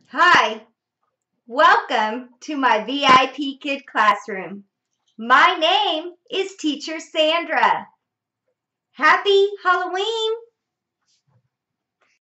Hi, welcome to my VIP Kid classroom. My name is Teacher Sandra. Happy Halloween!